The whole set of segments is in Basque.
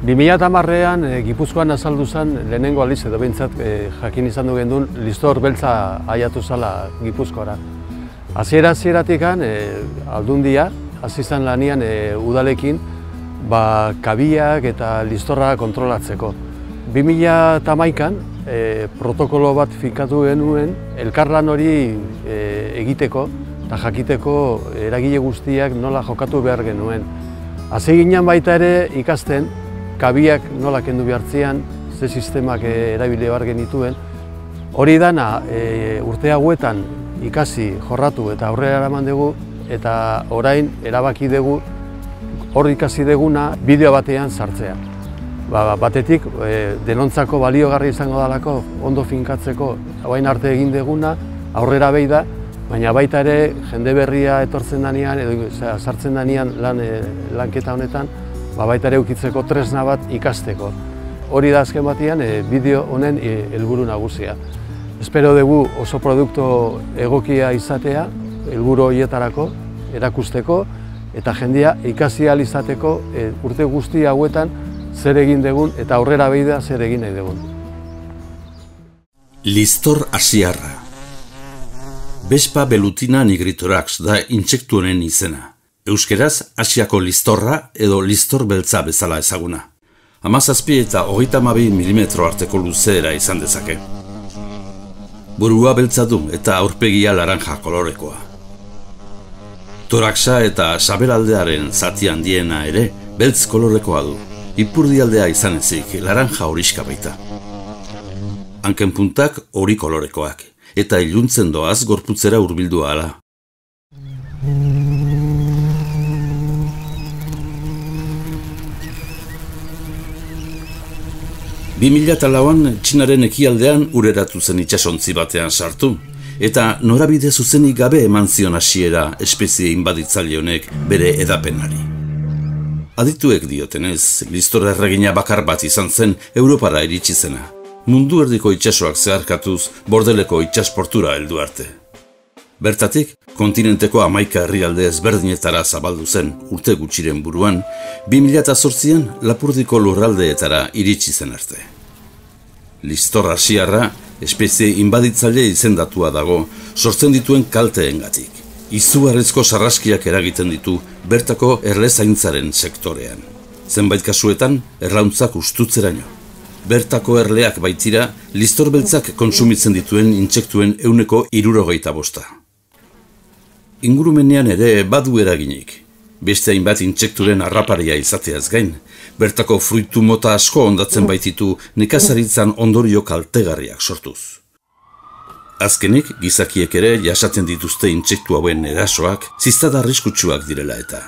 2010ean Gipuzkoan azaldu zen lehenengo aldiz edo behintzat jakin izan du gendun listor beltza aiatu zala Gipuzkoara. Hasieratik aldundia hasi zen lanian udalekin kabiak eta listorra kontrolatzeko. 2011an protokolo bat finkatu genuen elkarlan hori egiteko eta jakiteko eragile guztiak nola jokatu behar genuen. Hasi ginen baita ere ikasten kabiak nola kendu behartzean, ze sistemak erabili behar genituen. Hori dana urte hauetan ikasi, jorratu eta aurrera eraman dugu eta orain erabaki dugu hor ikasi duguna bideo batean sartzea. Batetik denontzako baliogarri izango dalako ondo finkatzeko orain arte egin duguna aurrera behi da, baina baita ere jende berria etortzen danean edo sartzen danean lanketa honetan baita ere ukitzeko tresna bat ikasteko. Hori da azken batean bideo honen helburu nagusia. Espero dugu oso produktu egokia izatea, helburu horietarako, erakusteko eta jendea ikasi ahal izateko urte guzti hauetan zer egin dugun eta aurrera behi da zer egin nahi dugun. Listor asiarra. Vespa velutina nigritorax da intsektu honen izena. Euskeraz, Asiako listorra edo listor beltza bezala ezaguna. 17 eta 32 mm arteko luzeera izan dezake. Burua beltza du eta aurpegia laranja kolorekoa. Toraxa eta sabelaldearen zati handiena ere beltz kolorekoa du. Ipurdialdea izan ezik laranja horiska baita. Hanken puntak hori kolorekoak eta iluntzen doaz gorputzera hurbildu ahala. Bi 2004an Txinaren ekialdean ureratu zen itsasontzi batean sartu, eta norabide zuzenik gabe eman zion hasiera espezie inbaditzaile honek bere edapenari. Adituek diotenez, listor erregina bakar bat izan zen Europara iritsi zena. Mundu erdiko itsasoak zeharkatuz Bordeleko itsasportura heldu arte. Bertatik, kontinenteko 11 herrialde ezberdinetara zabaldu zen urte gutxiren buruan, 2008an Lapurdiko lurraldeetara iritsi zen arte. Listor asiarra, espezie inbaditzaile izendatua dago, sortzen dituen kalteengatik. Izugarrizko sarraskiak eragiten ditu bertako erlezaintzaren sektorean. Zenbait kasuetan, erlauntzak ustutzeraino. Bertako erleak baitira, listor beltzak kontsumitzen dituen intsektuen 75%. Ingurumenean ere badu eraginik. Beste hainbat intsekturen harraparia izateaz gain, bertako fruitu mota asko ondatzen baititu nekazaritzan ondorio kaltegarriak sortuz. Azkenik, gizakiek ere jasaten dituzte intsektu hauen erasoak ziztada arriskutsuak direla eta.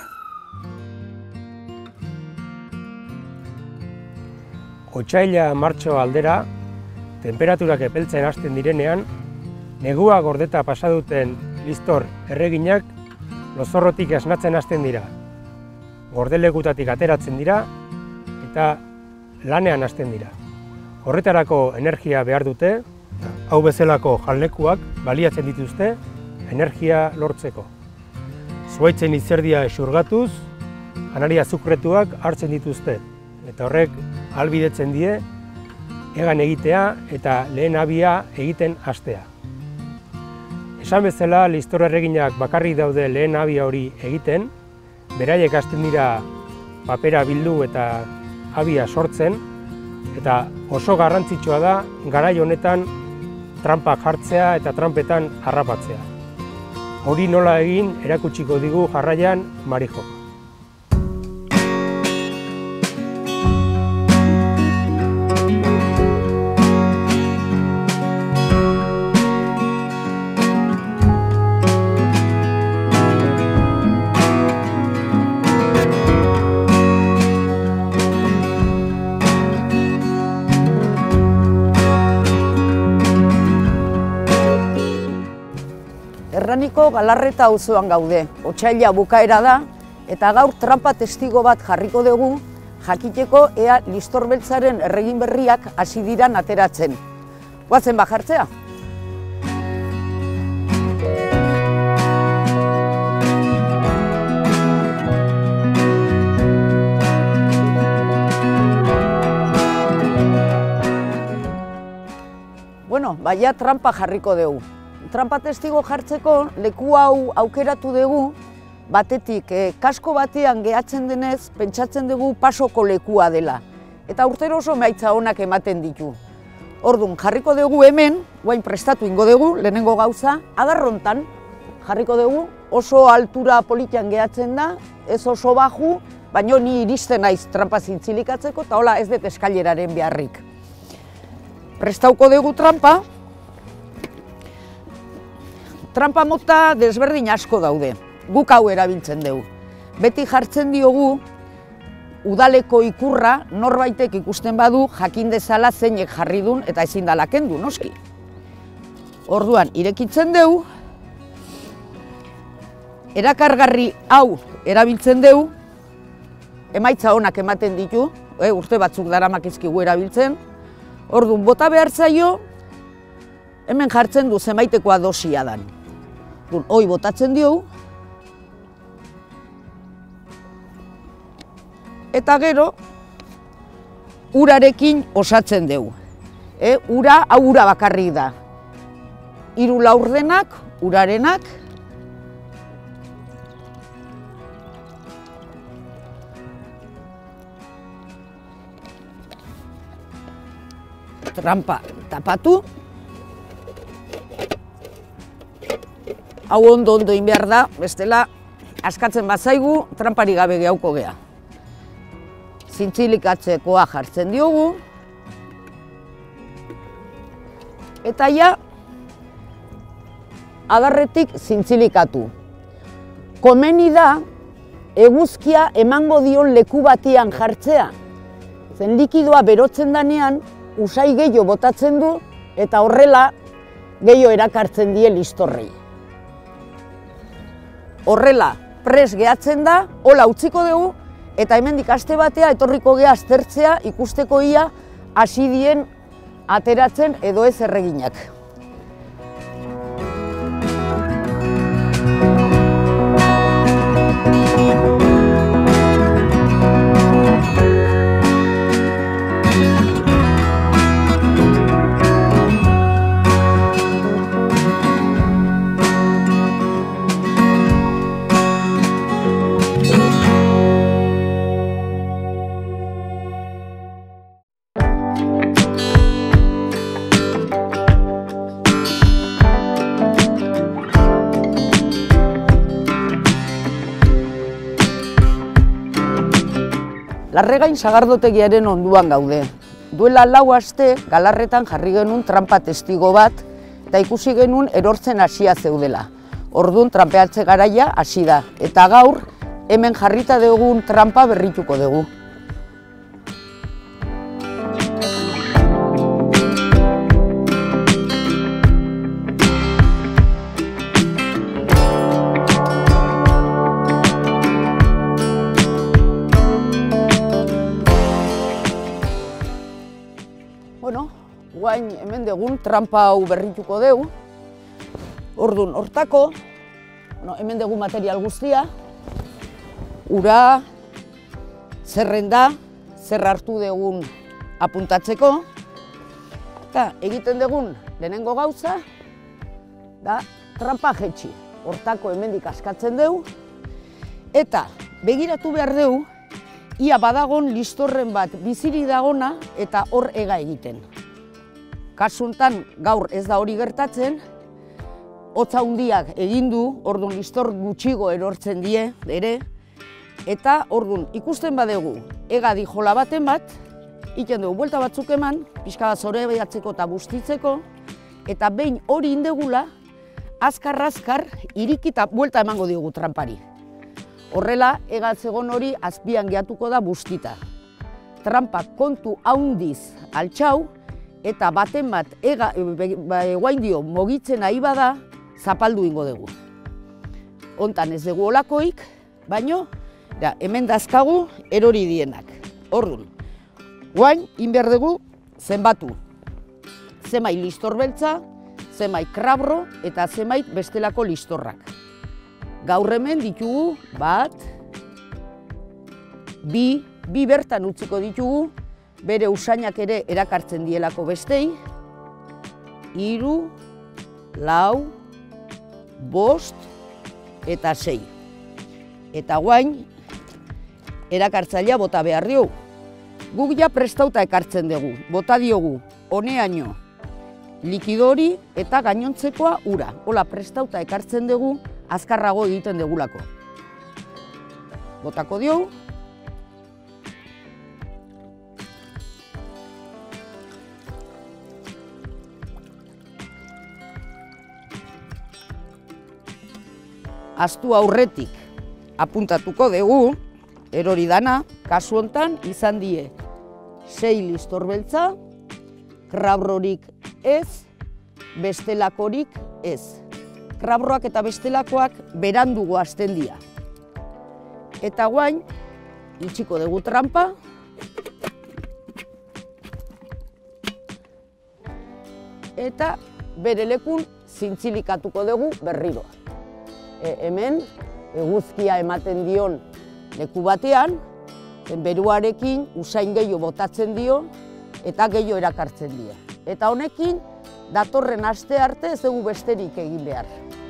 Otsaila martxo aldera, temperaturak epeltzen hasten direnean, negua gordeta pasa duten listor erreginak lozorrotik esnatzen hasten dira. Gordelekutatik ateratzen dira eta lanean hasten dira. Horretarako energia behar dute, hau bezalako jalekuak baliatzen dituzte energia lortzeko. Zuhaitzen izerdia xurgatuz, janari azukretuak hartzen dituzte, eta horrek ahalbidetzen die hegan egitea eta lehen abia egiten hastea. Esan bezala, listor erreginak bakarrik daude lehen abia hori egiten, beraiek hasten dira papera bildu eta abia sortzen, eta oso garrantzitsua da garai honetan trampak jartzea eta trampetan harrapatzea. Hori nola egin erakutsiko digu jarraian Marijo. Erraniko Galarreta auzoan gaude, otsaila bukaera da, eta gaur trampa testigo bat jarriko dugu, jakiteko ea listor beltzaren erregin berriak hasi diran ateratzen. Goazen bajartzea? baina trampa jarriko dugu. Trampa testigo jartzeko leku hau aukeratu dugu, batetik kasko batean gehatzen denez, pentsatzen dugu pasoko lekua dela. Eta urtero oso emaitza onak ematen ditu. Orduan, jarriko dugu hemen, guain prestatu ingo dugu, lehenengo gauza, adarrontan jarriko dugu, oso altura politian gehatzen da, ez oso baju, baina ni iristen naiz trampa zintzilikatzeko, eta hola ez dut eskaileraren beharrik. Prestauko dugu trampa. Trampa mota desberdin asko daude, guk hau erabiltzen dugu. Beti jartzen diogu, udaleko ikurra norbaitek ikusten badu jakin dezala zeinek jarri dun eta ezin dala kendu, noski. Orduan, irekitzen dugu, erakargarri hau erabiltzen dugu, emaitza onak ematen ditu, urte batzuk daramakizkigu erabiltzen. Orduan, bota behar zaio, hemen jartzen du zenbaitekoa dosia dan. Hoi botatzen diogu, eta gero, urarekin osatzen dugu. Ura, hau ura bakarrik da. 3 laurdenak, urarenak. Trampa tapatu. Hau ondo egin behar da, bestela askatzen bazaigu, trampari gabe gehauko gea. Zintzilikatzekoa jartzen diogu. Eta ja, adarretik zintzilikatu. Komeni da, eguzkia emango dion leku batian jartzea. Zen likidoa berotzen danean, usai gehiago botatzen du, eta horrela gehiago erakartzen die listorrei. Horrela, pres gehatzen da, hola utziko dugu, eta hemendik aste batea etorriko gea aztertzea ikusteko ia hasi dien ateratzen edo ez erreginak. Larregain sagardotegiaren onduan gaude. Duela 4 aste Galarretan jarri genuen trampa testigo bat eta ikusi genuen erortzen hasia zeudela. Orduan trampeatze garaia hasi da eta gaur hemen jarrita dugun trampa berrituko dugu. Guain hemen dugun trampa hau berrituko dugu. Orduan, hortako, hemen dugu material guztia, ura, zerrenda, zer hartu dugun apuntatzeko, eta egiten dugun lehenengo gauza, da trampa jetxi. Hortako hemendik askatzen dugu, eta begiratu behar dugu, ia badagon listorren bat biziri dagona eta hor ega egiten. Kasuntan gaur ez da hori gertatzen, hotza handiak egin du, orduan listor gutxigo erortzen die, ere, eta orduan ikusten badegu ega dijola baten bat, iten dugu buelta batzuk eman, pixka bat zore behatzeko eta bustitzeko, eta behin hori indegula, azkar-azkar irikita buelta emango diogu trampari. Horrela, ega zegon hori azpian gehatuko da bustita. Trampa kontu handiz altxau, eta baten bat guain dio mogitzen nahi bada, zapaldu ingo dugu. Hontan ez dugu olakoik, baino hemen dazkagu erori dienak. Orduan, guain inber dugu zenbatu. Zemai listor beltza, zemai krabro eta zemait bestelako listorrak. Gaur hemen ditugu bat, bi bertan utziko ditugu, bere usainak ere erakartzen dielako bestei, 3, 4, 5 eta 6. Eta guain, erakartzailea bota behar diogu. Guk ja prestauta ekartzen dugu, bota diogu, honeaino, likidori eta gainontzekoa ura. Hola, prestauta ekartzen dugu, azkarrago egiten degulako. Botako diogu. Astu aurretik apuntatuko dugu, erori dana, kasu hontan izan die 6 listor beltza, krabrorik ez, bestelakorik ez. Krabroak eta bestelakoak berandugo hasten dira. Eta guain, itxiko dugu trampa. Eta bere lekun zintzilikatuko dugu berriro. Hemen, eguzkia ematen dion leku batean, beruarekin usain gehiago botatzen dio eta gehiago erakartzen dira. Eta honekin, datorren aste arte ez dugu besterik egin behar.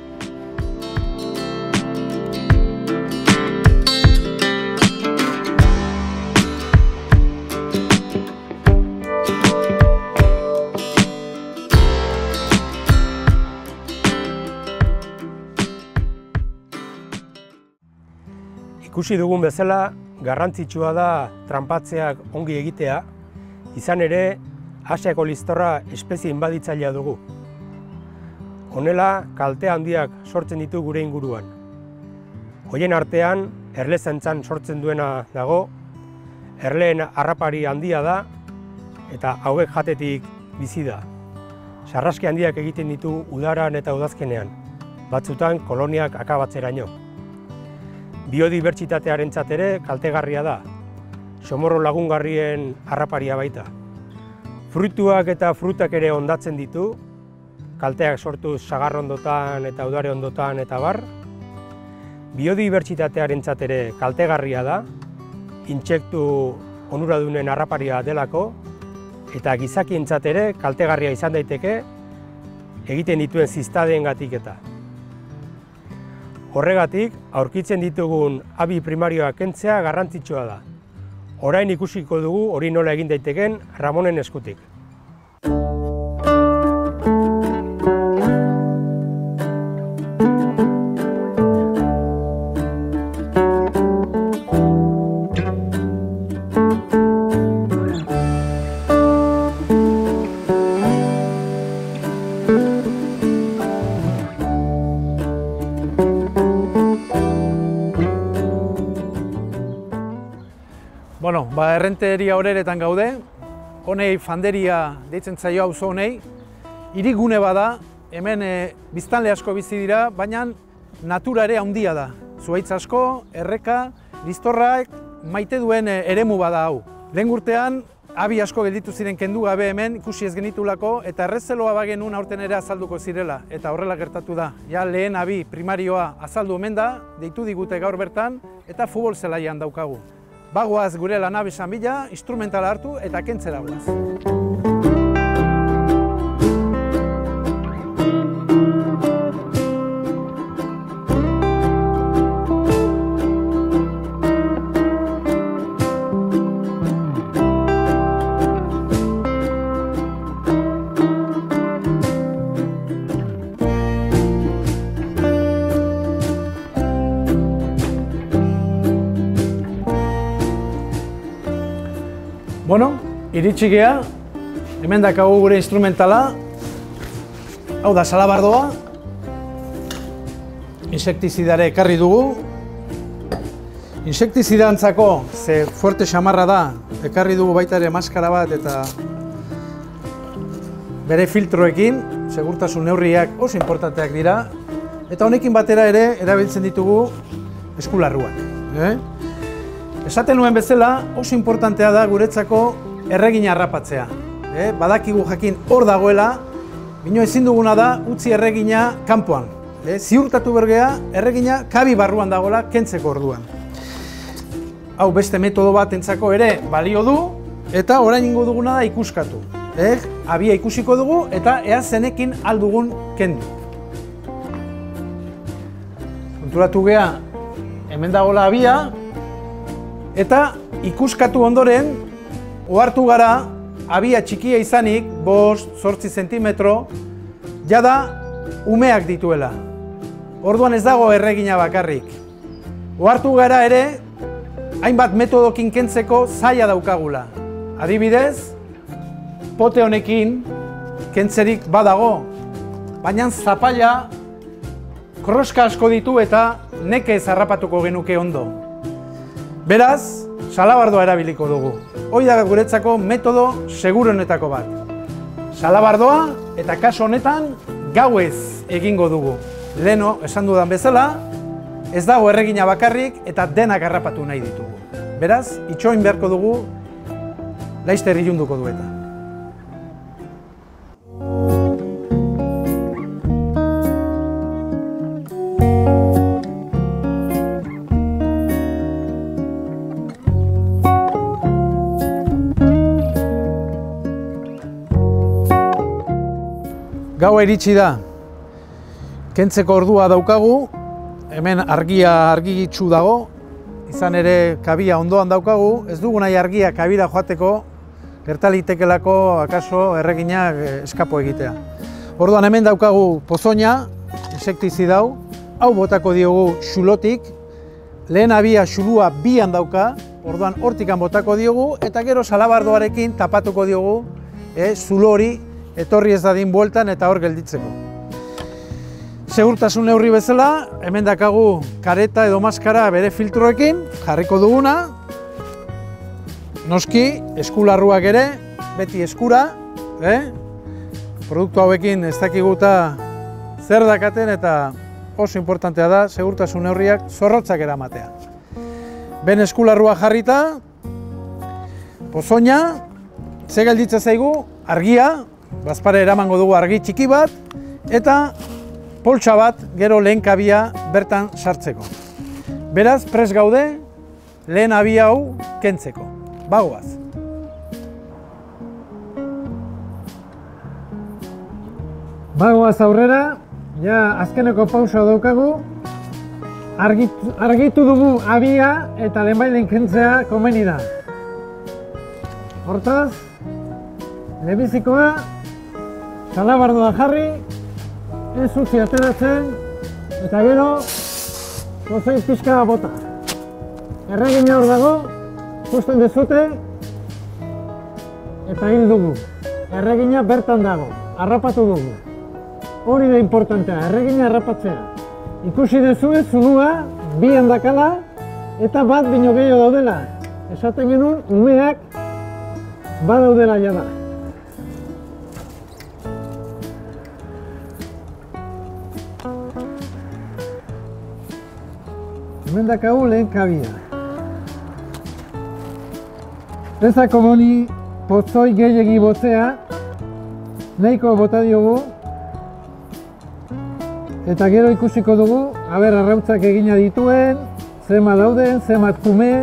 Ikusi dugun bezala, garrantzitsua da tranpatzeak ongi egitea, izan ere, Asiako listorra espezie inbaditzailea dugu. Honela, kalte handiak sortzen ditu gure inguruan. Hoien artean, erlezentzan sortzen duena dago, erleen harrapari handia da, eta hauek jatetik bizi da. Sarraski handiak egiten ditu udaran eta udazkenean, batzutan koloniak akabatzeraino. Biodibertsitatearentzat ere kaltegarria da, somorro lagungarrien harraparia baita. Fruituak eta frutak ere hondatzen ditu, kalteak sortuz sagarrondotan eta udare ondotan eta bar. Biodibertsitatearentzat ere kaltegarria da, intsektu onuradunen harraparia delako, eta gizakientzat ere kaltegarria izan daiteke egiten dituen ziztadeengatik eta. Horregatik, aurkitzen ditugun abi primarioak kentzea garrantzitsua da. Orain ikusiko dugu hori nola egin daiteken Ramonen eskutik. Bueno, errenteria horeretan gaude, honei fanderia deitzen zaio auzo honei, hirigune bada, hemen biztanle asko bizi dira, baina natura ere handia da. Zuhaitz asko, erreka, listorrak maite duen eremu bada hau. Lehen urtean, abi asko gelditu ziren kendu gabe hemen, ikusi ez genitulako, eta errezeloa bagenun aurten ere azalduko zirela, eta horrela gertatu da. Ja lehen abi primarioa azaldu omen da, deitu digute gaur bertan, eta futbol zelaian daukagu. Bagoaz gure lanabizan bila, instrumentala hartu eta kentzera guaz. Bueno, iritsi gea, hemen dakagu gure instrumentala, hau da salabardoa, insektizidare ekarri dugu. Insektizidantzako, ze fuerte xamarra da, ekarri dugu baita ere maskara bat eta bere filtroekin, segurtasun neurriak oso importanteak dira, eta honekin batera ere erabiltzen ditugu eskularruak. Esaten nuen bezala, oso importantea da guretzako erregina harrapatzea. Badakigu jakin hor dagoela, bino ezin duguna da utzi erregina kanpoan. Ziurtatu bergea, erregina kabi barruan dagoela kentzeko orduan. Hau beste metodo bat entzako ere balio du, eta orain ingo duguna da ikuskatu. abia ikusiko dugu eta ea zenekin aldugun kendu. Konturatu gea, hemen dagoela abia, eta ikuskatu ondoren, ohartu gara, abia txikia izanik, 5-8 zentimetro, jada umeak dituela. Orduan ez dago erregina bakarrik. Ohartu gara ere, hainbat metodokin kentzeko zaila daukagula. Adibidez, pote honekin kentzerik badago, baina zapaila kroska asko ditu eta nekez harrapatuko genuke ondo. Beraz, salabardoa erabiliko dugu. Hoi da guretzako metodo seguruenetako bat. Salabardoa eta kasu honetan gauez egingo dugu. Leno, esan dudan bezala, ez dago erregina bakarrik eta denak harrapatu nahi ditugu. Beraz, itxoin beharko dugu, laizter ilunduko du eta. Gaua iritsi da, kentzeko ordua daukagu, hemen argi gitsu dago, izan ere kabia ondoan daukagu, ez dugu nahi argia kabira joateko, gertalitekelako akaso erreginak eskapo egitea. Orduan hemen daukagu pozoina, insektizidau, hau botako diogu xulotik, lehen abia xulua bian dauka, orduan hortikan botako diogu, eta gero salabardoarekin tapatuko diogu zulo hori, etorri ez dadin bueltan eta hor gelditzeko. Segurtasun neurri bezala, hemen dakagu kareta edo maskara bere filtroekin, jarriko duguna. Noski, eskularruak ere, beti eskura. Produktu hauekin ez dakiguta zer dakaten eta oso importantea da, segurtasun neurriak zorrotzak eramatea. Ben eskularrua jarrita, pozoina, ze gelditzen zaigu, argia, bazpare eramango dugu argi txiki bat, eta poltsa bat gero lehen kabia bertan sartzeko. Beraz, prest gaude, lehen abia hau kentzeko. Bagoaz. Bagoaz aurrera, ja azkeneko pausa daukagu, argitu dugu abia eta lehenbailen kentzea komeni da. Hortaz, lehenbizikoa, salabardoa jarri, ez utzi ateratzen, eta gero, pozoi pixka bota. Erregina hor dago, ikusten dezute, eta hil dugu. Erregina bertan dago, harrapatu dugu. Hori da importantea, erregina harrapatzea. Ikusi dezue, zulua, bian dakala, eta bat bino gehiago daudela. Esaten genuen, umeak badaudela jada. Hemen dakagu lehen kabia. Ezako boni potzoi gehiegi botzea, nahiko bota diogu, eta gero ikusiko dugu, aber arrautzak egina dituen, zema dauden, zemat kume.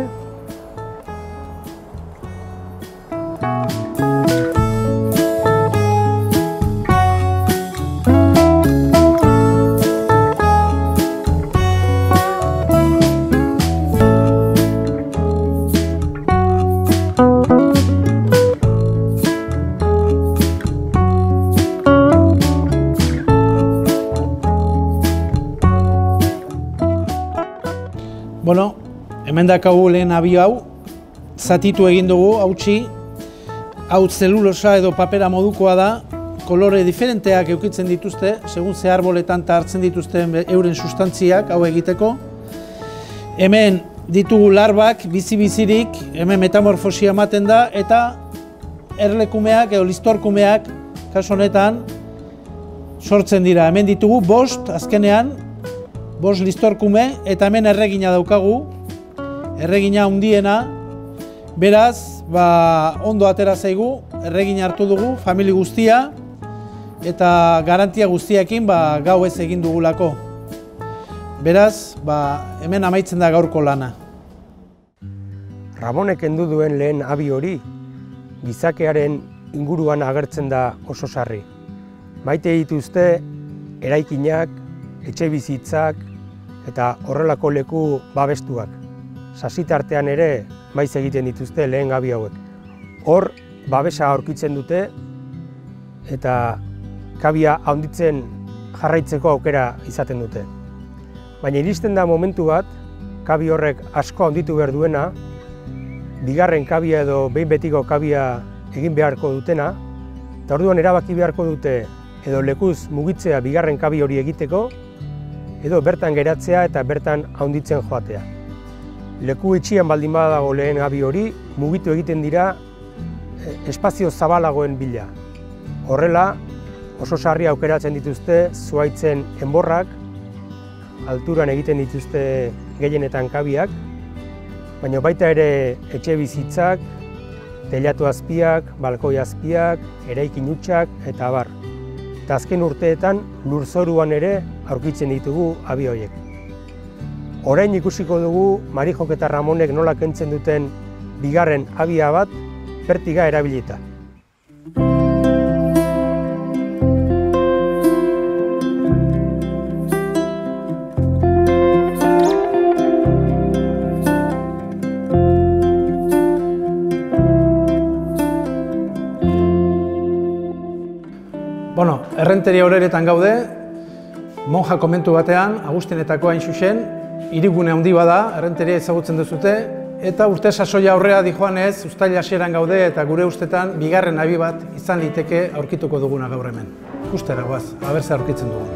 Bueno, hemen dakagu lehen abio hau, zatitu egin dugu, hautsi, hau zelulosa edo papera modukoa da, kolore diferenteak eukitzen dituzte, segun ze arboletan hartzen dituzten euren sustantziak hau egiteko. Hemen ditugu larbak, bizi-bizirik, hemen metamorfosia ematen da, eta erlekumeak edo listorkumeak, kasu honetan, sortzen dira. Hemen ditugu 5, azkenean, 5 listorkume, eta hemen erregina daukagu, erregina handiena, beraz, ondo atera zaigu, erregina hartu dugu, famili guztia, eta garantia guztiakin gau ez egin dugulako. Beraz, hemen amaitzen da gaurko lana. Ramonek kendu duen lehen abi hori, gizakearen inguruan agertzen da oso sarri. Maite dituzte eraikinak, etxe bizitzak eta horrelako leku babestuak. Sasitartean ere maiz egiten dituzte lehen gabi hauek. Hor babesa aurkitzen dute eta kabia handitzen jarraitzeko aukera izaten dute. Baina iristen da momentu bat, kabi horrek asko handitu behar duena, bigarren kabia edo behin betiko kabia egin beharko dutena, eta orduan erabaki beharko dute edo lekuz mugitzea bigarren kabi hori egiteko, edo bertan geratzea eta bertan handitzen joatea. Leku itxian baldin badago lehen gabi hori, mugitu egiten dira espazio zabalagoen bila. Horrela, oso sarri aukeratzen dituzte zuhaitzen enborrak, alturan egiten dituzte gehienetan kabiak, baina baita ere etxe bizitzak, teilatu azpiak, balkoi azpiak, eraikin hutsak eta abar. Eta azken urteetan lurzoruan ere aurkitzen ditugu abi horiek. Orain ikusiko dugu Marijok eta Ramonek nola kentzen duten bigarren abia bat Pertiga erabilita. Bueno, Errenteria Horeretan gaude, monja komentu batean, Agustinetako hain zuzen, hirigune handi bada, Errenteria ezagutzen duzute, eta urte sasoia aurrera dijoanez, uztaila hasieran gaude eta gure ustetan bigarren abi bat izan liteke aurkituko duguna gaur hemen. Ikustera goaz, aber zer aurkitzen dugun.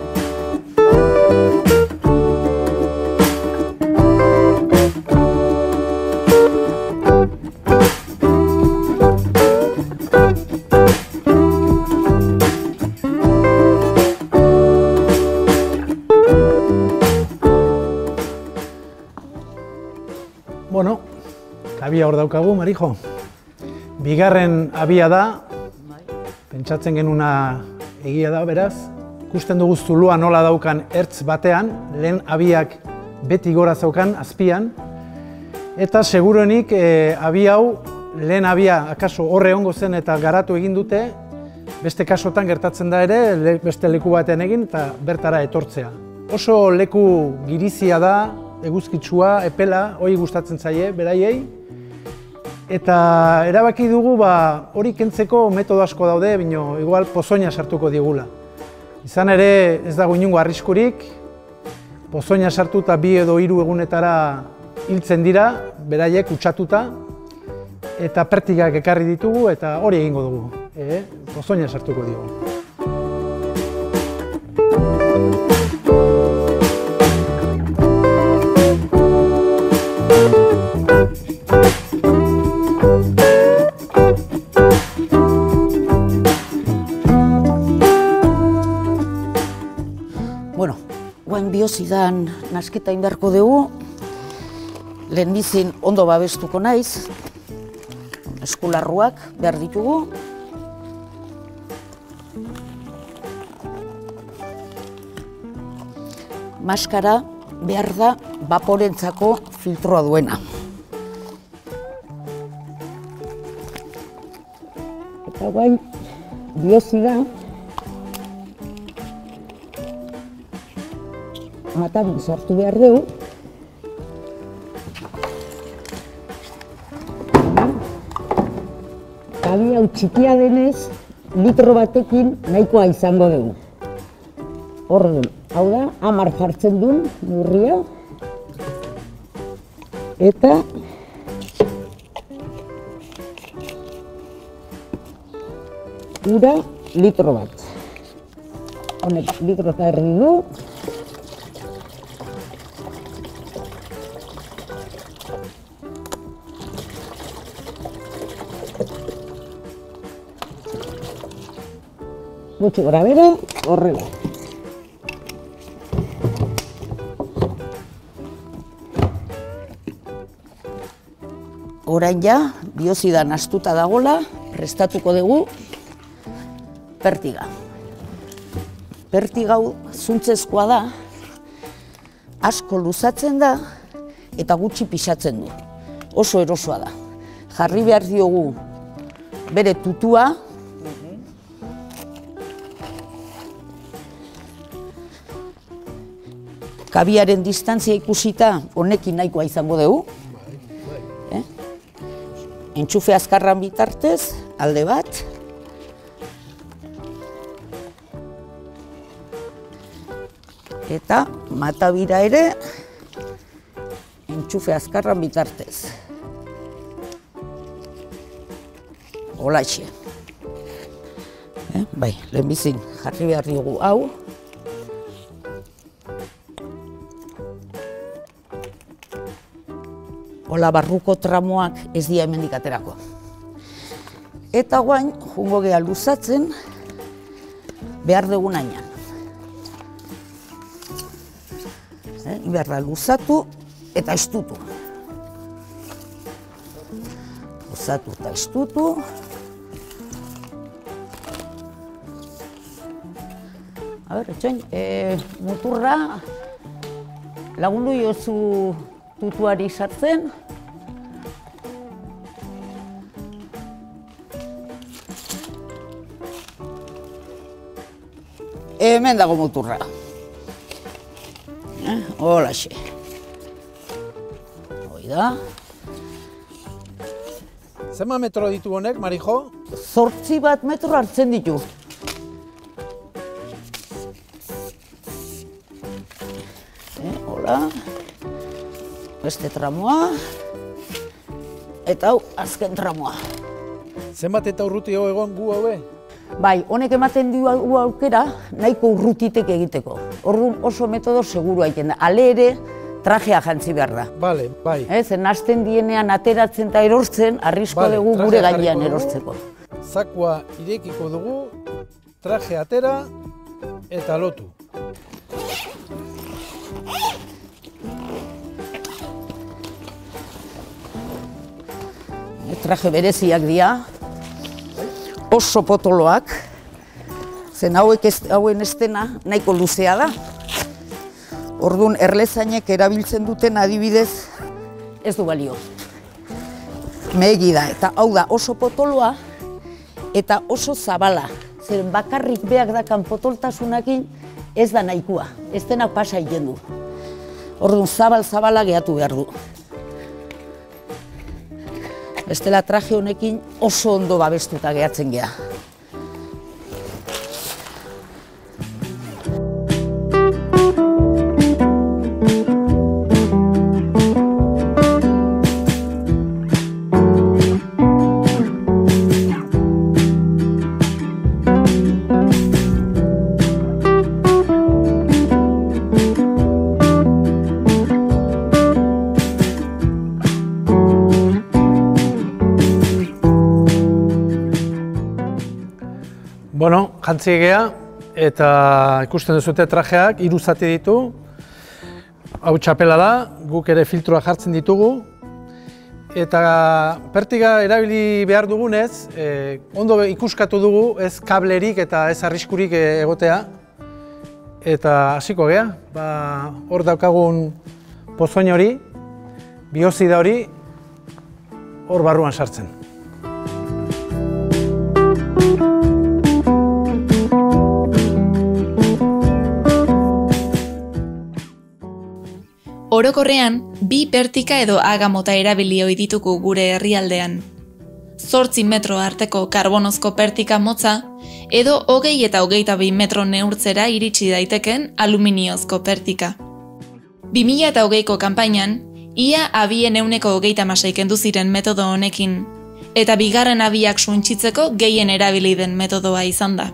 Bueno, abia hor daukagu, Marijo. Bigarren abia da, pentsatzen genuna egia da, beraz. Ikusten dugu zulua nola daukan ertz batean, lehen abiak beti gora zaukan, azpian. Eta seguruenik abi hau, lehen abia akaso horre ongo zen eta garatu egin dute, beste kasotan gertatzen da ere, beste leku batean egin eta bertara etortzea. Oso leku girizia da, eguzkitsua, epela, hori gustatzen zaie, beraiei. Eta erabaki dugu hori kentzeko metodo asko daude, bino igual pozoina sartuko digula. Izan ere ez dago inongo arriskurik, pozoina sartu eta 2 edo 3 egunetara hiltzen dira, beraiek kutsatuta, eta pertigak ekarri ditugu eta hori egingo dugu. Pozoina sartuko diogu. Bueno, guain biozidan nasketa indarko dugu, lehenbizin ondo babestuko naiz, eskularruak behar ditugu. Maskara behar da baporentzako filtroa duena. Eta guain biozida matan sartu behar dugu. Kabi hau txikia denez, litro batekin nahikoa izango dugu. Orduan, hau da, 10 jartzen duen neurria. Eta ura litro bat. Honek litro eta erdi du. Gutxi gora bera, horrela. Orain ja, biozida nastuta dagola, prestatuko dugu pertiga. Pertiga hau zuntzezkoa da, asko luzatzen da eta gutxi pixatzen du. Oso erosoa da. Jarri behar diogu bere tutua. Kabiaren distantzia ikusita honekin nahikoa izango dugu. Entxufe azkarran bitartez, alde bat. Eta matabira ere entxufe azkarran bitartez. Holaxe. Bai, lehenbizin jarri behar dugu hau. Hola barruko tramoak ez dira hemendik aterako. Eta guain, jungo geha luzatzen, behar dugun ainan. Iberra luzatu eta estutu. Luzatu eta estutu. A ber, etxoin, muturra lagundu jozu tutuari sartzen. Hemen dago muturra. Holaxe. Hoi da. Zenba metro ditu honek, Marijo? 8 metro hartzen ditu. Hola. Beste tramoa. Eta hau, azken tramoa. Zenbat eta urrutio egon gu haue? Bai, honek ematen du aukera nahiko urrutitek egiteko. Orduan oso metodo seguru egiten da. Ale ere trajea jantzi behar da. Bale, bai. Zen hasten dienean ateratzen eta erortzen, arrisko dugu gure gainean erortzeko. Zakua irekiko dugu, traje atera eta lotu. Traje bereziak dira. Oso potoloak, zen hauen estena nahiko luzea da. Orduan erlezainek erabiltzen duten adibidez ez du balio. Mehegi da, eta hau da oso potoloa eta oso zabala. Zeren bakarrik beak dakan potoltasunakin ez da nahikoa, ez denak pasa egiten du. Orduan zabala gehatu behar du. Bestela traje honekin oso ondo babestuta gehatzen geha. Bueno, jantzi egea, eta ikusten duzute trajeak, 3 zati ditu. Hau txapela da, guk ere filtroa jartzen ditugu. Eta pertiga erabili behar dugunez, ondo ikuskatu dugu, ez kablerik eta ez arriskurik egotea. Eta hasiko gea, hor daukagun pozoin hori, biozida hori, hor barruan sartzen. Orokorrean, 2 pertika edo haga mota erabili ohi ditugu gure herrialdean. 8 metro arteko karbonozko pertika motza, edo 20 eta 22 metro neurtzera iritsi daiteken aluminiozko pertika. 2020ko kanpainan, ia abien 136 kendu ziren metodo honekin, eta bigarren abiak suntsitzeko gehien erabili den metodoa izan da.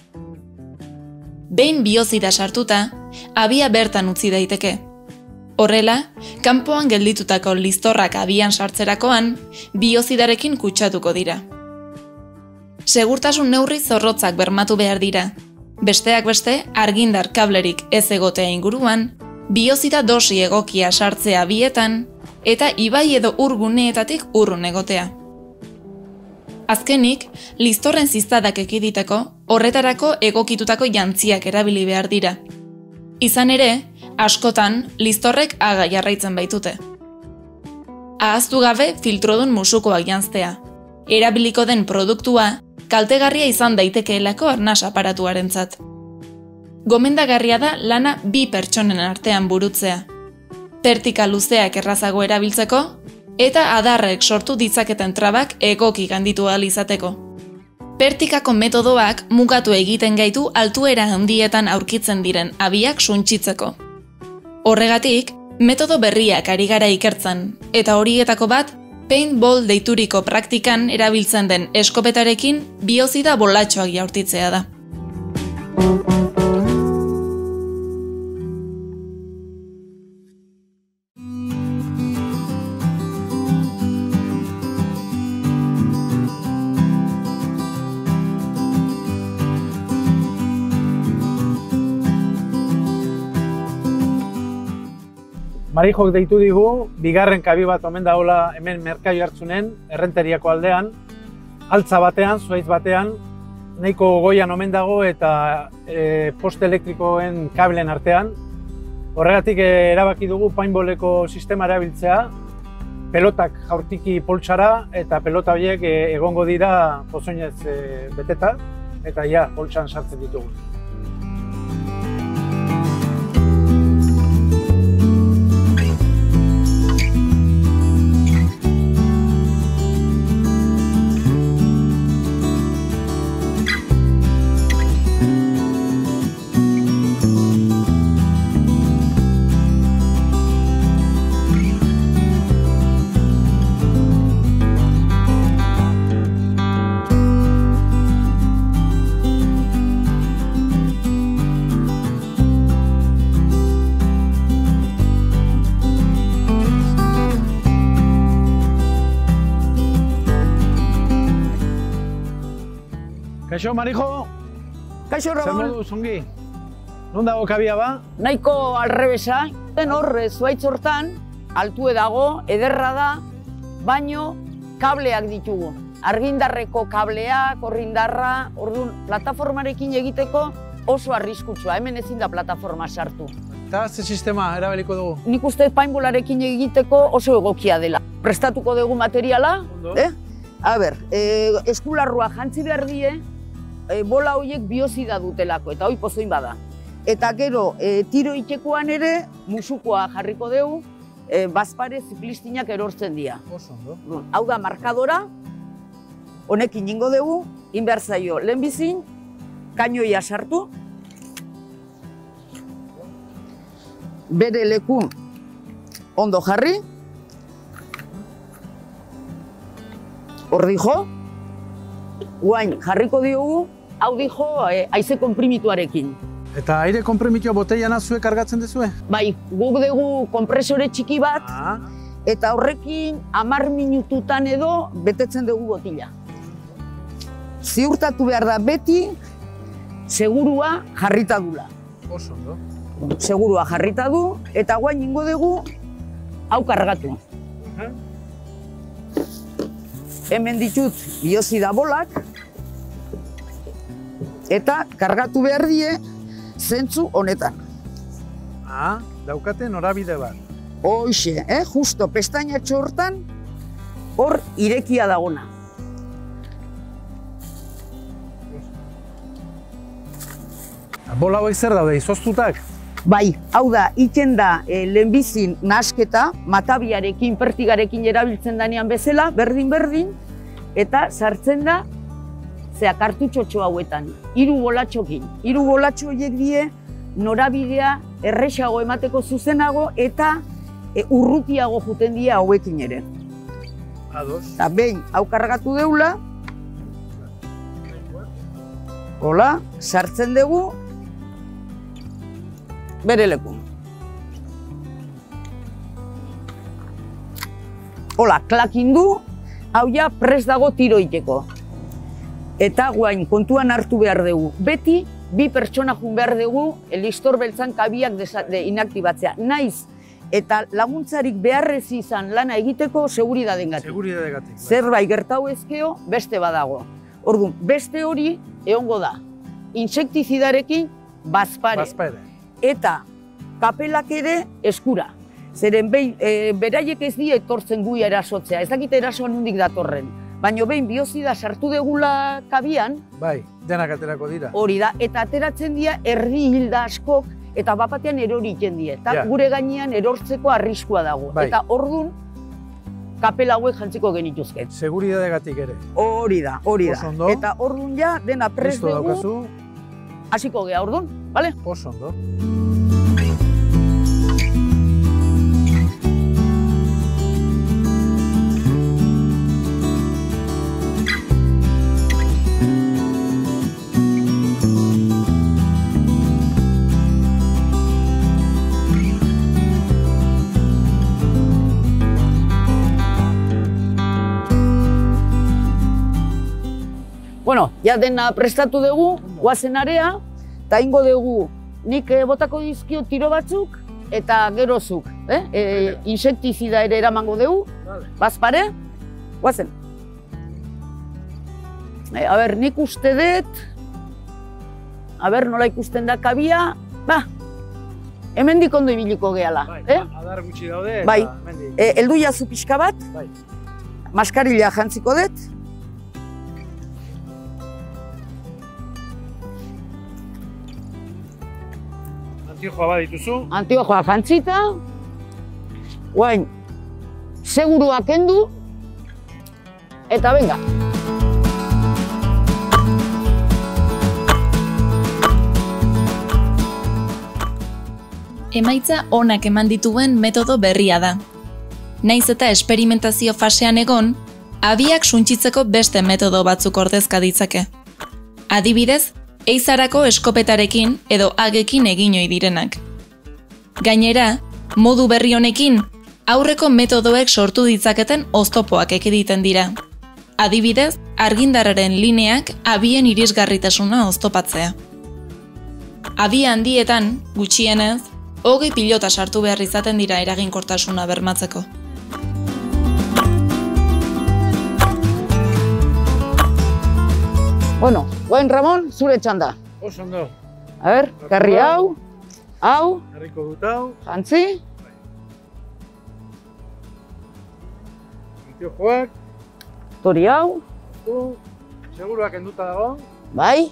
Behin biozida sartuta, abia bertan utzi daiteke. Horrela, kanpoan gelditutako listorrak abian sartzerakoan, biozidarekin kutsatuko dira. Segurtasun neurri zorrotzak bermatu behar dira. Besteak beste, argindar kablerik ez egotea inguruan, biozida dosi egokia sartzea bietan, eta ibai edo urguneetatik urrun egotea. Azkenik, listorren ziztadak ekiditeko, horretarako egokitutako jantziak erabili behar dira. Izan ere, askotan, listorrek haga jarraitzen baitute. Ahaztu gabe filtrodun musukoak janztea. erabiliko den produktua kaltegarria izan daitekeelako arnas aparatuarentzat. Gomendagarria da lana 2 pertsonen artean burutzea. Pertika luzeak errazago erabiltzeko eta adarrek sortu ditzaketen trabak egoki ganditu ahal izateko. Pertikako metodoak mugatu egiten gaitu altuera handietan aurkitzen diren abiak suntsitzeko. Horregatik, metodo berriak ari gara ikertzen, eta horietako bat, paintball deituriko praktikan erabiltzen den eskopetarekin biozida bolatxoak jaurtitzea da. Marijok deitu digu, bigarren kabi bat omen dagoela hemen Merkai Hartzunen, Errenteriako aldean, altza batean, zuhaitz batean, nahiko goian omen dago eta poste elektrikoen kabelen artean. Horregatik erabaki dugu paintballeko sistema erabiltzea, pelotak jaurtiki poltsara eta pelota horiek egongo dira pozoinez beteta eta ja, poltsan sartzen ditugu. Kaixo, Marijo? Kaixo, Ramon. Zer modu, zongi? Non dago kabia ba? Nahiko alrebesa, hor zuhaitz hortan, altue dago, ederra da, baino kableak ditugu. Argindarreko kableak, orrindarra, orduan, plataformarekin egiteko oso arriskutsua, hemen ezin da plataforma sartu. Eta ze sistema erabiliko dugu? Nik uste paintballarekin egiteko oso egokia dela. Prestatuko dugu materiala, A ber, eskularrua jantzi behar die, bola horiek biozida dutelako, eta hoi pozoin bada. Eta gero, tiro itekoan ere, musukoa jarriko dugu, bazpare ziklistinak erortzen dira. Oso, ondo. Hau da markadora, honekin ingo dugu, inbehar zaio lehenbizin, kainoia sartu, bere leku ondo jarri, hor dijo, guain jarriko diogu, hau dijo haize konprimituarekin. Eta aire konprimitua boteiana zuek kargatzen dezue? Bai, guk dugu kompresore txiki bat, eta horrekin 10 minututan edo betetzen dugu botila. Ziurtatu behar da beti, segurua jarrita dula. Oso, ondo. Segurua jarrita du, eta guain ingo dugu hau kargatu. Hemen ditut biozida bolak, eta kargatu behar die zentzu honetan. Daukate norabide bat. Hoxe, justo pestainatxo hortan, hor irekia dagona. Bola hauek zer daude, izoztutak? Bai, hau da, iten da lehenbizin nahasketa, matabiarekin, pertigarekin erabiltzen danean bezala, berdin-berdin, eta sartzen da, kartutxotxo hauetan, 3 bolatxokin. 3 bolatxo horiek die, norabidea erresago emateko zuzenago, eta urrutiago juten die hauekin ere. Ados. Eta behin, hau kargatu deula, hola, sartzen dugu, bere leku. Hola, klakin du, hau ja prest dago tiro iteko. Eta guain, kontuan hartu behar dugu. Beti, 2 pertsona jun behar dugu listor beltzan kabiak inaktibatzea. Naiz, eta laguntzarik beharrez izan lana egiteko seguridadengatik. Seguridadengatik. Zerbait gertau ezkeo, beste badago. Orduan, beste hori egongo da. Insektizidarekin bazpare. Bazpare. Eta kapelak ere eskura. Zeren beraiek ez die etortzen gui erasotzea, ez dakite erasoan nondik datorren. baina behin biozida sartu degula kabian, Bai, denak aterako dira. hori da, eta ateratzen dira erdi hilda askok, eta bapatean erori jendie, eta Ja. gure gainean erortzeko arriskua dago. Bai. Eta ordun kapela hauek jantziko genituzket. Seguridadegatik ere. Hori da. Oso ondo. Eta ordun ja, dena prest Listo dugu, daukazu, hasiko gea ordun, bale? oso ondo. Bueno, ja dena prestatu dugu, guazen area, eta ingo dugu nik botako dizkio tiro batzuk, eta gerozuk, insektizida ere eramango dugu, bazpare, guazen. A ber, nik uste dut, a ber, nola ikusten da kabia, hemendik ondo ibiliko gehala. Adar gutxi daude eta Bai, hemendik. heldu jazu pixka bat, Bai. maskarila jantziko dut, Antiojoa badituzu. antiojoa jantzita, guain, segurua kendu, eta venga. Emaitza onak eman dituen metodo berria da. Naiz eta esperimentazio fasean egon, abiak suntsitzeko beste metodo batzuk ordezka ditzake. Adibidez, eizarako eskopetarekin edo agekin egin ohi direnak. Gainera, modu berri honekin, aurreko metodoek sortu ditzaketen oztopoak ekiditen dira. Adibidez, argindarraren lineak abien irisgarritasuna oztopatzea. Abi handietan, gutxienez, 20 pilota sartu behar izaten dira eraginkortasuna bermatzeko. Bueno, guain Ramon, zure txanda. Oso ondo. A ber, karri hau, Herriko dut hau. jantzi, Antiojoak. tori hau, Seguruak enduta dago. bai.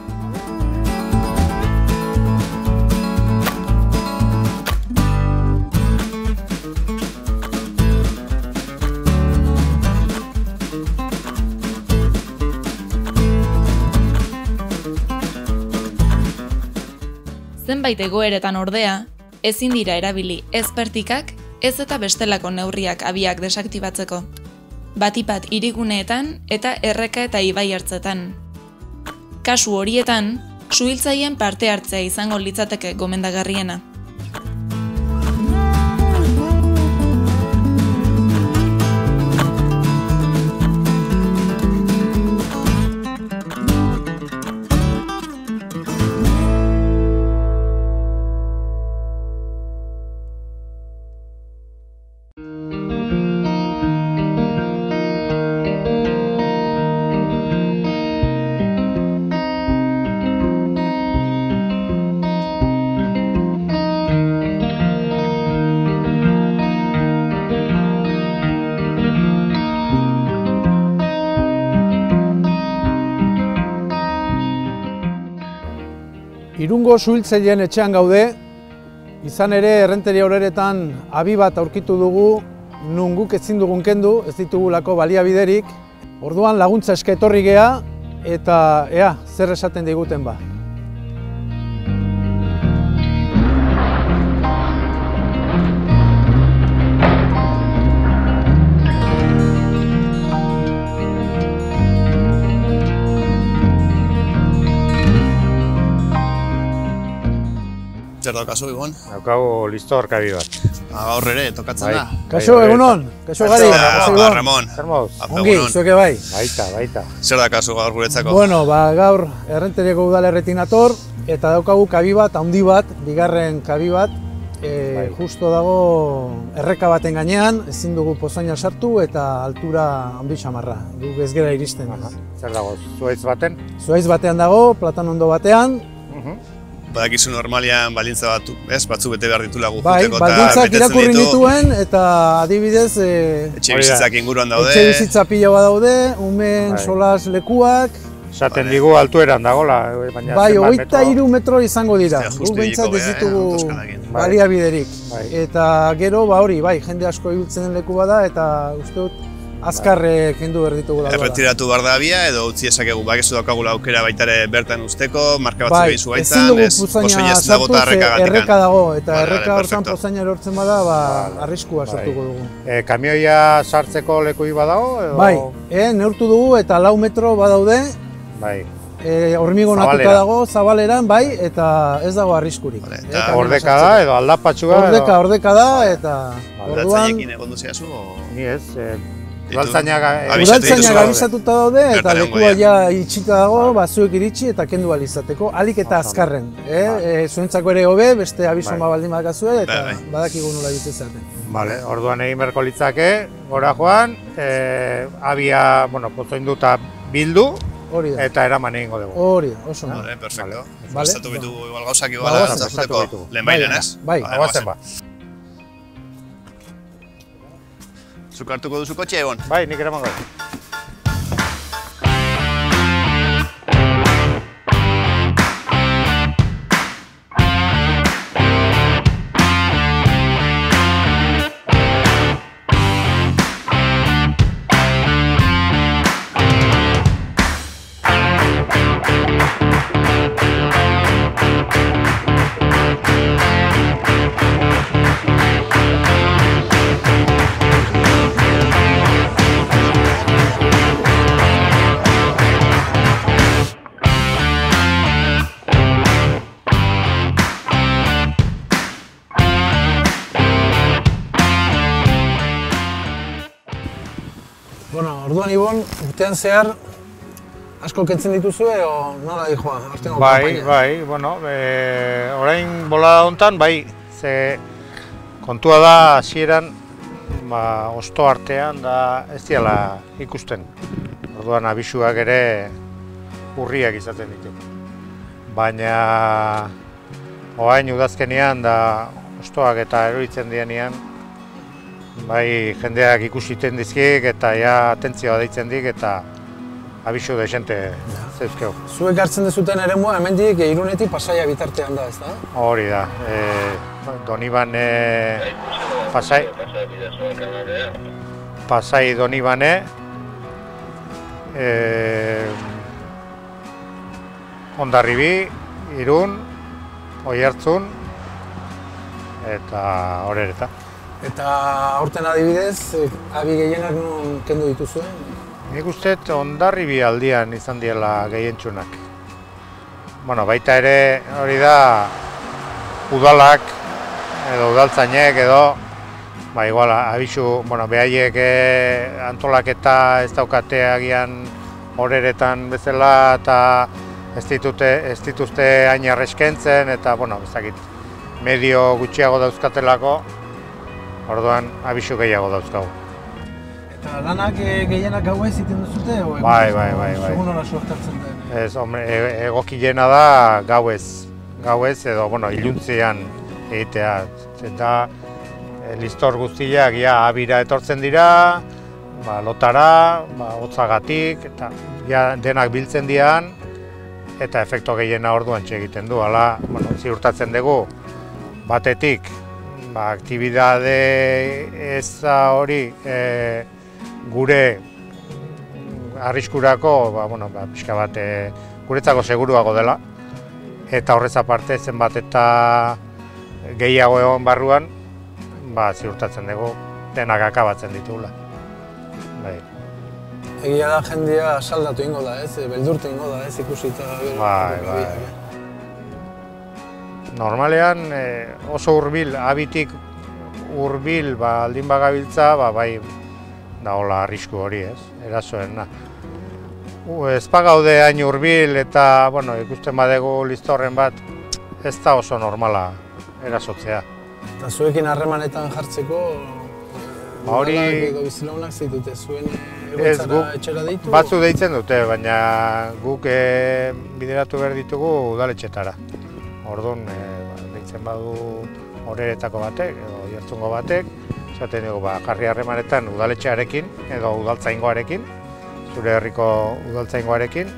Zenbait egoeretan ordea, ezin dira erabili ez pertikak, ez eta bestelako neurriak abiak desaktibatzeko. Batipat hiriguneetan eta erreka eta ibai hartzetan. Kasu horietan, suhiltzaileen parte hartzea izango litzateke gomendagarriena. Irungo suhiltzaileen etxean gaude, izan ere errenteria horeretan abi bat aurkitu dugu, nun guk ezin dugun kendu, ez ditugulako baliabiderik. Orduan laguntza eske etorri gea, eta ea, zer esaten diguten ba. Zer daukazu, Ibon? Daukagu listor kabi bat. Gaur ere, tokatzen da. Kaixo, egunon! Kaixo gari! Kaixo, Ibon! Ramon! Zermoz? Ongi, zueke bai! Baita. Zer daukazu gaur guretzako? Bueno, gaur errenteriako udalerretik nator, eta daukagu kabi bat, handi bat, bigarren kabi bat, justo dago erreka baten gainean, ezin dugu pozoina sartu eta altura handi xamarra, guk ez gera iristen. Zer dago, zuaitz baten? Zuaitz batean dago, platanondo batean, badakizu normalian baldintza batzuk bete behar ditula gu Bai, juteko, eta baldintzak betetzen irakurri ditu, nituen, eta adibidez... etxe bizitzak inguruan daude. Etxe bizitza pila bat daude, umeen solas lekuak... Esaten digu altueran dagoela, baina... Bai, 23 metro izango dira. Gu behintzat ez ditugu baliabiderik. Eta gero, hori, bai, jende asko ibiltzen den leku bada, eta uste dut azkarre kendu behar ditugu da. Erretiratu behar da abia, edo utzi esakegu, bakizu daukagula aukera baitare bertan usteko, marka batzuk bai, behizu baitzan, pozaina sartu, erreka dago, eta erreka hortan pozaina erortzen bada, arriskua sartuko dugu. Kamioia sartzeko lekui badago? Bai, neurtu dugu eta 4 metro badaude, hormigonatuta dago, zabaleran, bai, eta ez dago arriskurik. Ordeka da, edo aldapatxua? Ordeka da, eta... Udaltzainekin egon duziazu? Ni ez, udaltzainak abisatuta daude, eta lekua ja itxita dago, zuek iritsi eta kendu alizateko, alik eta azkarren. Zuentzako ere hobe, beste abizon baldin badakazue, eta badakigu nola ditzaten. Bale, orduan egin berko litzake, gora joan, abia, pozoinduta bildu, eta eraman egingo dugu. Hori, oso. Perfecto. Prestatu bitugu igual gauzak igual arantzazuteko lehen bairen, ez? Bai, guazen ba. Zuk hartuko duzu kotxe egon? Bai, nik eramango. Orduan, Ibon, urtean zehar asko kentzen dituzue, o nola dihoa, artengo kampaina? Bai, orain bolada honetan, bai, ze kontua da hasieran osto artean da ez diala ikusten. Orduan, abisuak ere urriak izaten ditu. Baina, orain udazkenean da ostoak eta eroitzen dienean, bai, jendeak ikusiten dizkik eta atentzioa deitzen dik eta abisu desente zeuzkeu. Zuek hartzen dezuten eremua hemendik Irunetik Pasaia bitartean da, ez da? Hori da. Donibane... Pasai Donibane... Hondarribi, Irun, Oiartzun eta Orereta. Eta aurten adibidez, abi gehienak non kendu dituzuen? Nik uste Hondarribi aldian izan diela gehientsunak. Baita ere hori da udalak edo udaltzainek edo igual abisu, behaiek antolaketa ez daukate agian Oreretan bezala eta ez dituzte hain arreskentzen eta medio gutxiago dauzkatelako. Orduan, abisu gehiago dauzkagu. Eta lanak gehienak gauez iten duzute? Bai. Segun nola suertatzen den? Ez, egokiena da gauez. Gauez edo, iluntzean egitea. Eta listor guztiak abira etortzen dira, lotara, hotzagatik, eta denak biltzen dian, eta efekto gehiena orduan egiten du. Hala, ziurtatzen dugu, batetik, aktibidade ez hori gure arriskurako pixka bat guretzako seguruago dela eta horrez aparte zenbat eta gehiago egon barruan ziurtatzen dugu denak akabatzen ditugula. Egia da jendea saldatu ingo da, beldurtu ingo da, ikusita. Bai. Normalean oso hurbil, abitik hurbil aldin bagabiltza, bai dagoela arrisku hori, erasoena. Ez pagaude hain hurbil eta ikusten badegu listorren bat, ez da oso normala erasotzea. Eta zuekin harremanetan jartzeko, udalak edo bizilaunak zitute zuen egoitzara etxera deitu? Batzu deitzen dute, baina guk bideratu behar ditugu udaletxetara. Orduan, deitzen badu horeretako batek, edo Oiartzungo batek, esaten dugu, jarri harremanetan udaletxearekin, edo udaltzaingoarekin, zure herriko udaltzaingoarekin,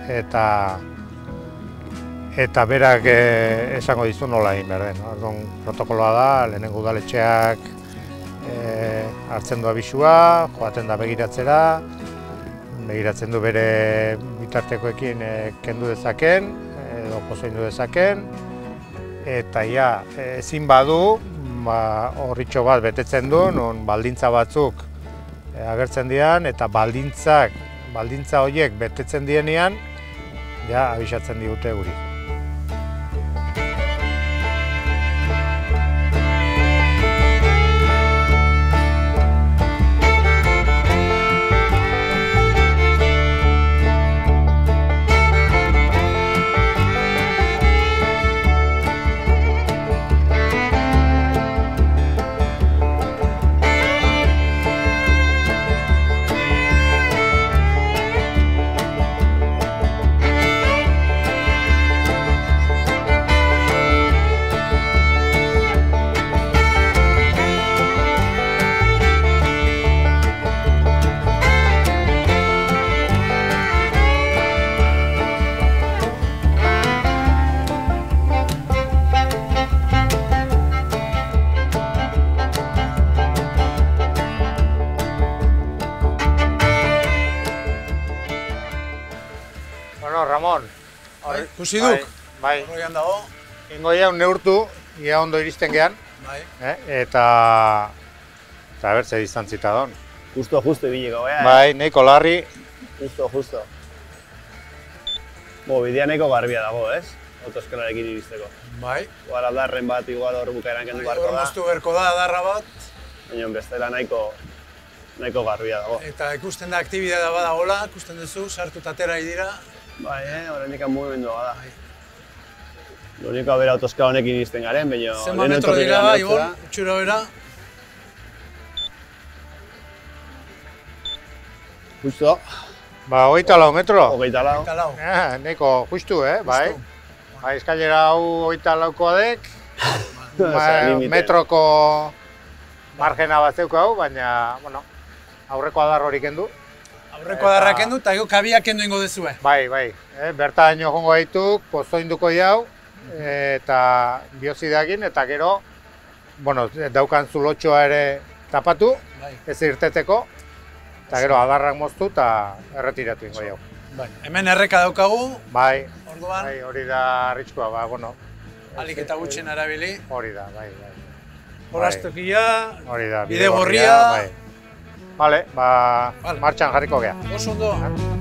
eta berak esango dizu nola egin behar den. Orduan, protokoloa da, lehenengo udaletxeak hartzen du abisua, joaten da begiratzen du bere bitartekoekin kendu dezaken, edo pozoindu dezaken, eta ezin badu, horritxo bat betetzen du, non baldintza batzuk agertzen dian, eta baldintza horiek betetzen dienean, abisatzen digute guri. Ramon, ikusi duk? Bai, horroian dago. ingo neurtu, ia ondo iristen gehan, eta bertze distantzita don. Justo ibiliko, Bai, nahiko larri. Justo. Bidea nahiko garbia dago, ez? Autoeskalarekin iristeko. Bai. Igual aldarren bat, igual hor bukaeran kendu beharko da. Hor moztu beharko da, adarra bat. Baina bestela nahiko garbia dago. Eta ikusten da aktibidea badagola, ikusten duzu, sartu tatera dira. Bai, horrendik mugimendua bada. Lo único bera autoskala honekin iristen garen, baina... Zenba metro dira, Ibon, utxura bera? Justo. 24 metro. 24. Neko justu, bai. Eskailera hau 24koa dek, metroko margena bat zeuko hau, baina, aurreko adar hori kendu. Aurreko adarra kendu eta kabiak kendu ingo dezue. Bai. Bertaino jongo gaituk, pozoinduko jau, eta biozideakin, eta gero, daukan zulotxoa ere tapatu, ez irteteko, eta gero adarrak moztu eta erretiratu ingo jau. Hemen erreka daukagu. Bai, orduan. Hori da arriskua, alik eta gutxen erabili. Hori da, bai. Horaztokia, hori da, bide gorria. Bale, martxan jarriko gea. Oso ondo.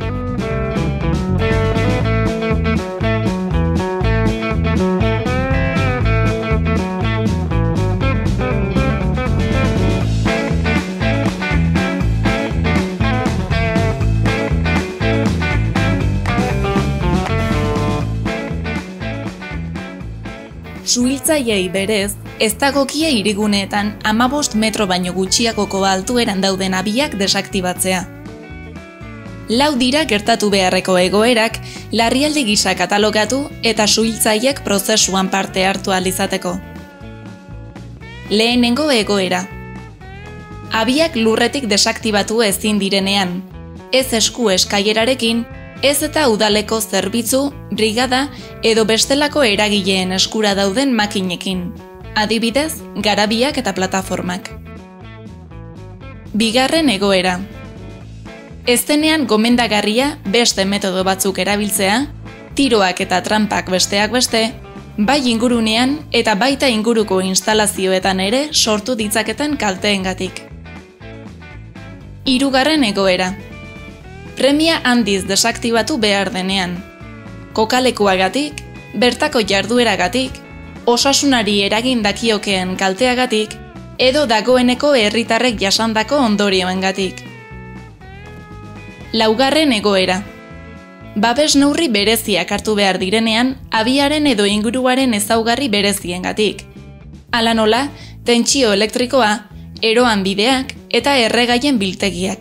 Suhiltzaileei berez, ez dagokie hiriguneetan 15 metro baino gutxiagoko altueran dauden abiak desaktibatzea. 4 dira gertatu beharreko egoerak larrialdi gisa katalogatu eta suhiltzaileek prozesuan parte hartu ahal izateko. Lehenengo egoera. Abiak lurretik desaktibatu ezin direnean, ez esku eskailerarekin, ez eta udaleko zerbitzu, brigada edo bestelako eragileen eskura dauden makinekin. Adibidez, garabiak eta plataformak. Bigarren egoera. Ez denean gomendagarria beste metodo batzuk erabiltzea, tiroak eta tranpak besteak beste, bai ingurunean eta baita inguruko instalazioetan ere sortu ditzaketen kalteengatik. Hirugarren egoera. Premia handiz desaktibatu behar denean. Kokalekuagatik, bertako jardueragatik, osasunari eragin dakiokeen kalteagatik, edo dagoeneko herritarrek jasandako ondorioengatik. Laugarren egoera. Babes neurri bereziak hartu behar direnean, abiaren edo inguruaren ezaugarri bereziengatik. Hala nola, tentsio elektrikoa, eroan bideak eta erregaien biltegiak.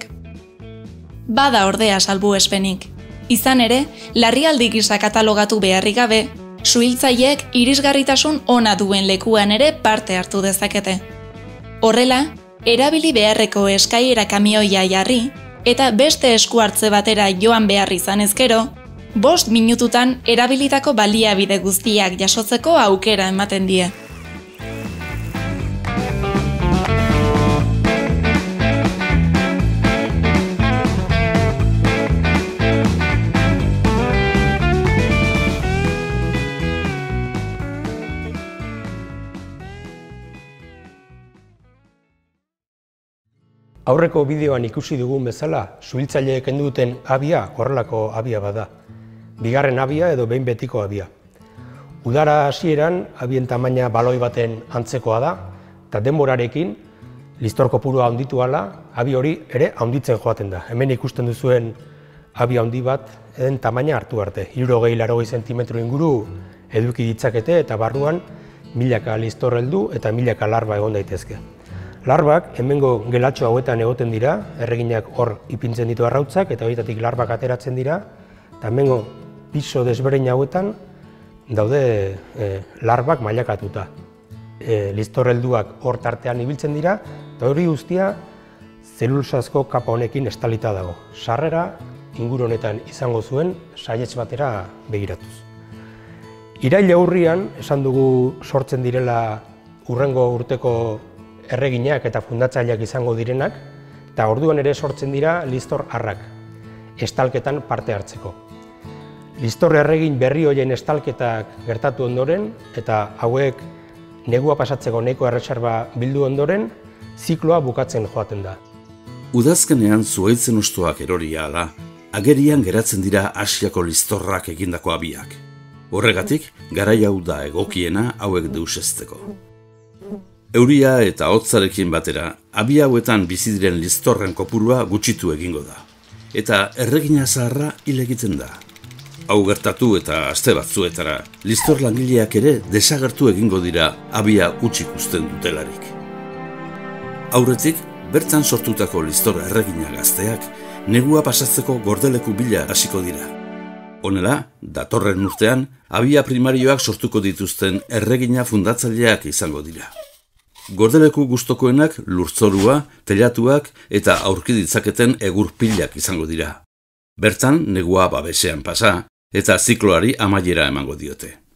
Bada ordea salbuespenik. Izan ere, larrialdi gisa katalogatu beharrik gabe, suhiltzaileek irisgarritasun ona duen lekuan ere parte hartu dezakete. Horrela, erabili beharreko eskaiera kamioia jarri eta beste esku hartze batera joan behar izan ezkero, 5 minututan erabilitako baliabide guztiak jasotzeko aukera ematen die. Aurreko bideoan ikusi dugun bezala, suhiltzaileek kendu duten abia horrelako abia bada. Bigarren abia edo behin betiko abia. Udara hasieran abien tamaina baloi baten antzekoa da, eta denborarekin listor kopurua handitu ahala, abi hori ere handitzen joaten da. Hemen ikusten duzuen abi handi bat eden tamaina hartu arte. 60-80 zentimetro inguru eduki ditzakete eta barruan milaka listor heldu eta milaka larba egon daitezke. Larbak hemengo gelatxo hauetan egoten dira, erreginak hor ipintzen ditu arrautzak eta horietatik larbak ateratzen dira, eta hemengo piso desberdin hauetan daude larbak mailakatuta. Listor helduak hor tartean ibiltzen dira, eta hori guztia zelulusazko kapa honekin estalita dago. Sarrera inguru honetan izango zuen saihetz batera begiratuz. Iraila urrian esan dugu sortzen direla hurrengo urteko erreginak eta fundatzaileak izango direnak, eta orduan ere sortzen dira listor arrak, estalketan parte hartzeko. Listor erregin berri horien estalketak gertatu ondoren, eta hauek negua pasatzeko nahiko erreserba bildu ondoren, zikloa bukatzen joaten da. Udazkenean zuhaitzen hostoak eroria da, agerian geratzen dira Asiako listorrak egindako abiak. Horregatik, garai hau da egokiena hauek deusezteko. Euria eta hotzarekin batera, abi hauetan bizi diren listorren kopurua gutxitu egingo da. Eta erregina zaharra hil egiten da. Hau gertatu eta aste batzuetara, listor langileak ere desagertu egingo dira abia hutsik uzten dutelarik. Aurretik, bertan sortutako listor erregina gazteak, negua pasatzeko gordeleku bila hasiko dira. Honela, datorren urtean, abia primarioak sortuko dituzten erregina fundatzaileak izango dira. Gordeleku gustokoenak lurtzorua, telatuak eta aurki ditzaketen egur pilak izango dira. Bertan, negua babesean pasa eta zikloari amaiera emango diote.